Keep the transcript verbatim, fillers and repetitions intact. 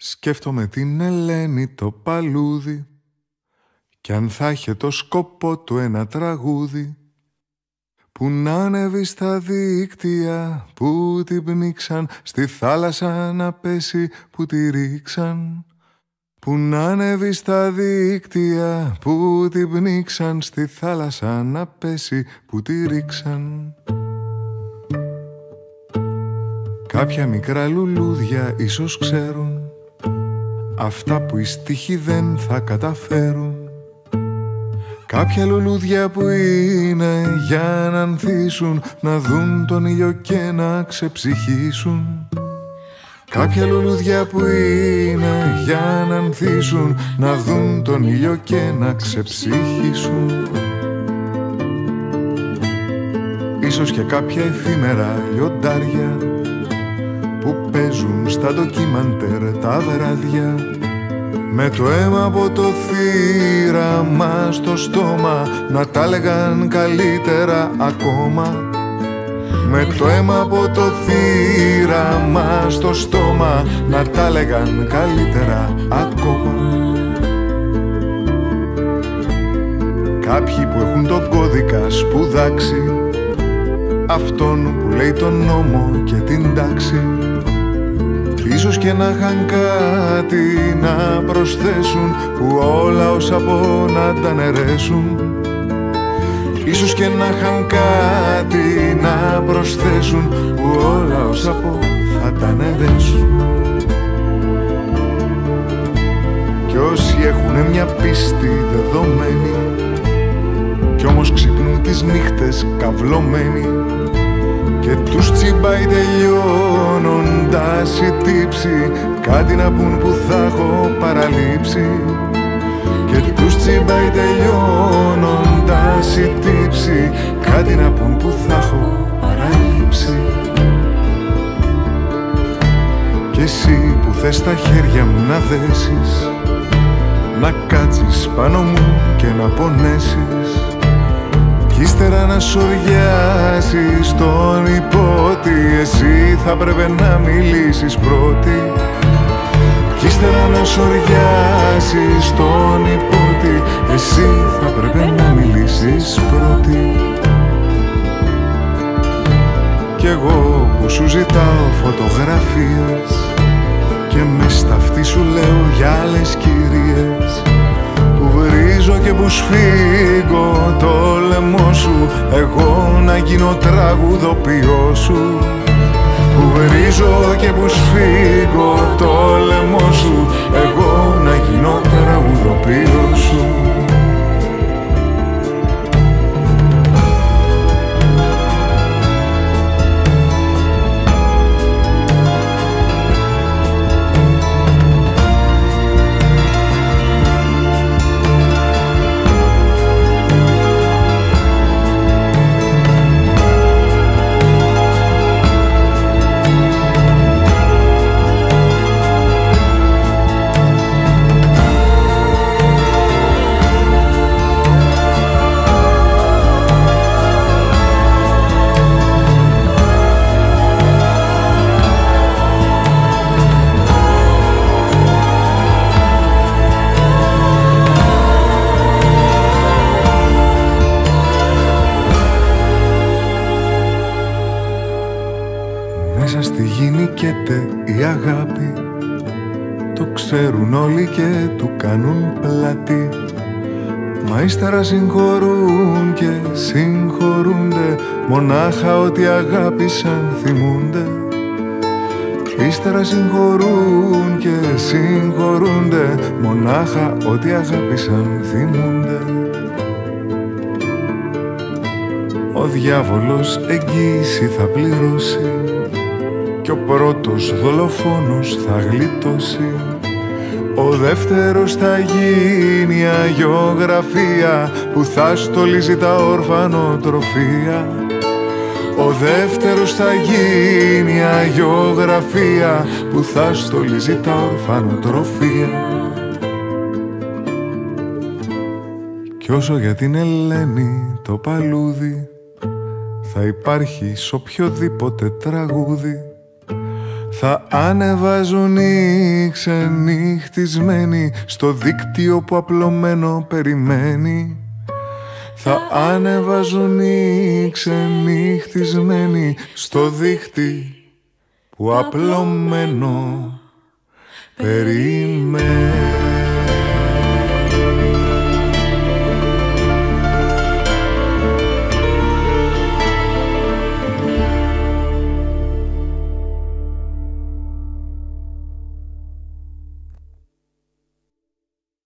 Σκέφτομαι την Ελένη Τοπαλούδη κι αν θα είχε το σκοπό του ένα τραγούδι που να ανέβει στα δίκτυα που την πνίξαν, στη θάλασσα να πέσει που τη ρίξαν. Που να ανέβει στα δίκτυα που την πνίξαν, στη θάλασσα να πέσει που τη ρίξαν. Κάποια μικρά λουλούδια ίσως ξέρουν αυτά που οι στίχοι δεν θα καταφέρουν. Κάποια λουλούδια που είναι για να ανθίσουν, να δουν τον ήλιο και να ξεψυχήσουν. Κάποια λουλούδια που είναι για να ανθίσουν, να δουν τον ήλιο και να ξεψυχήσουν. Ίσως και κάποια εφήμερα λιοντάρια που παίζουν στα ντοκιμαντέρ τα βράδια, με το αίμα από το θύραμα στο στόμα, να τα λέγαν καλύτερα ακόμα. Με το αίμα από το θύραμα στο στόμα, να τα λέγαν καλύτερα ακόμα. Κάποιοι που έχουν τον κώδικα σπουδάξει, αυτόν που λέει τον νόμο και την τάξη, ίσως και να είχαν κάτι να προσθέσουν, που όλα όσα πω να τα νερέσουν. Ίσως και να είχαν κάτι να προσθέσουν, που όλα όσα πω θα τα νερέσουν. Κι όσοι έχουνε μια πίστη δεδομένη κι όμως ξυπνούν τις νύχτες καυλωμένοι, και τους τσιμπάει τελειώνοντας η τύψη, κάτι να πουν που θα έχω παραλείψει. Και τους τσιμπάει τελειώνοντας η τύψη, κάτι να πουν που θα έχω παραλείψει. Κι εσύ που θες τα χέρια μου να δέσεις, να κάτσεις πάνω μου και να πονέσεις, κι ύστερα να σωριάσεις τον υπότι, εσύ θα πρέπει να μιλήσεις πρώτη. Κι ύστερα να σωριάσεις τον υπότι, εσύ θα πρέπει να μιλήσεις πρώτη. Κι εγώ που σου ζητάω φωτογραφίες και μες στα αυτή σου λέω για άλλες κυρίες, που βρίζω και που σφίγγω το λαιμό σου, εγώ να γίνω τραγουδοποιός σου. Που βρίζω και που σφίγγω το λαιμό σου, εγώ να γίνω τραγουδοποιός σου. Μέσα στη γη νικέται η αγάπη, το ξέρουν όλοι και του κάνουν πλάτη. Μα ύστερα συγχωρούν και συγχωρούνται, μονάχα ότι αγάπησαν θυμούνται. Ύστερα συγχωρούν και συγχωρούνται, μονάχα ότι αγάπησαν θυμούνται. Ο διάβολος εγγύηση θα πληρώσει κι ο πρώτος δολοφόνος θα γλιτώσει. Ο δεύτερος θα γίνει αγιογραφία που θα στολίζει τα ορφανοτροφία. Ο δεύτερος θα γίνει αγιογραφία που θα στολίζει τα ορφανοτροφία. Κι όσο για την Ελένη Τοπαλούδη θα υπάρχει σ' οποιοδήποτε τραγούδι, Θα ανεβάζουν οι ξενυχτισμένοι στο δίκτυο που απλωμένο περιμένει. Θα ανεβάζουν οι ξενυχτισμένοι στο δίκτυο που απλωμένο περιμένει.